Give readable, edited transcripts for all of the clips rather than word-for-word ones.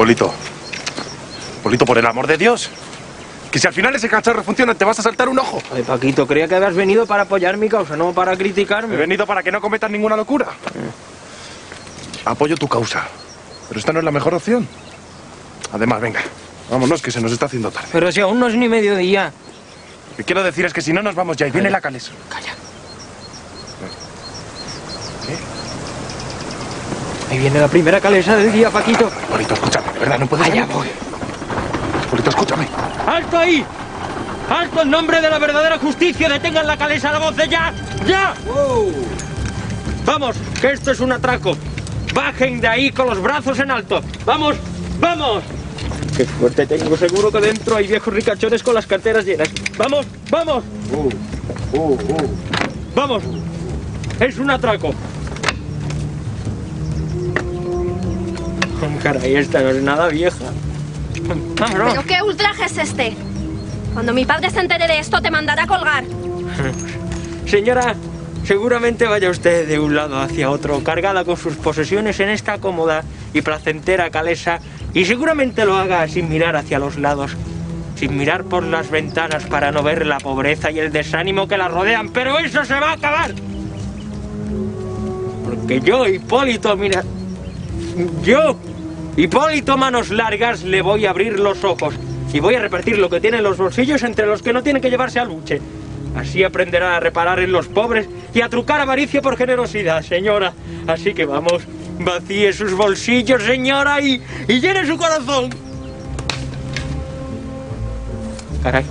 Polito. Polito, por el amor de Dios. Que si al final ese cacharro funciona, te vas a saltar un ojo. Ay, Paquito, creía que habías venido para apoyar mi causa, no para criticarme. He venido para que no cometas ninguna locura. Apoyo tu causa. Pero esta no es la mejor opción. Además, venga, vámonos, que se nos está haciendo tarde. Pero si aún no es ni mediodía. Lo que quiero decir es que si no nos vamos ya y viene la calesa. Calla. ¿Qué? Ahí viene la primera calesa del día, Paquito. Polito, escúchame, de verdad, no puedes Allá salir. voy. Polito, escúchame. ¡Alto ahí! ¡Alto en nombre de la verdadera justicia! ¡Detengan la calesa a la voz de ya! ¡Ya! Vamos, que esto es un atraco. Bajen de ahí con los brazos en alto. ¡Vamos! ¡Vamos! ¡Qué fuerte tengo! Seguro que dentro hay viejos ricachones con las carteras llenas. ¡Vamos! ¡Vamos! ¡Vamos! Es un atraco. Caray, esta no es nada vieja. ¡Vámonos! ¿Pero qué ultraje es este? Cuando mi padre se entere de esto, te mandará a colgar. Señora, seguramente vaya usted de un lado hacia otro, cargada con sus posesiones en esta cómoda y placentera calesa, y seguramente lo haga sin mirar hacia los lados, sin mirar por las ventanas para no ver la pobreza y el desánimo que la rodean, pero eso se va a acabar. Porque yo, Hipólito, mira, yo, Hipólito Manos Largas, le voy a abrir los ojos y voy a repartir lo que tiene en los bolsillos entre los que no tienen que llevarse al buche. Así aprenderá a reparar en los pobres y a trucar avaricia por generosidad, señora. Así que vamos, vacíe sus bolsillos, señora, y llene su corazón. Caray.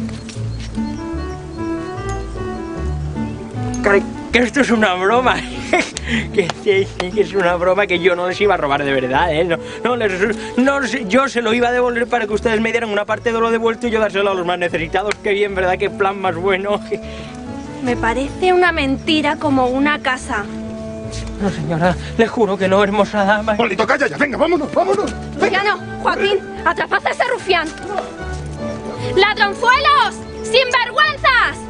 Caray, que esto es una broma. que es una broma, que yo no les iba a robar de verdad, ¿eh? Yo se lo iba a devolver para que ustedes me dieran una parte de lo devuelto y yo dárselo a los más necesitados. Qué bien, ¿verdad? Qué plan más bueno. Me parece una mentira como una casa. No, señora, le juro que no, hermosa dama. Polito, calla ya, venga, vámonos, vámonos. Ya no, Joaquín, atrapad a ese rufián. ¡Ladronzuelos! ¡Sinvergüenzas!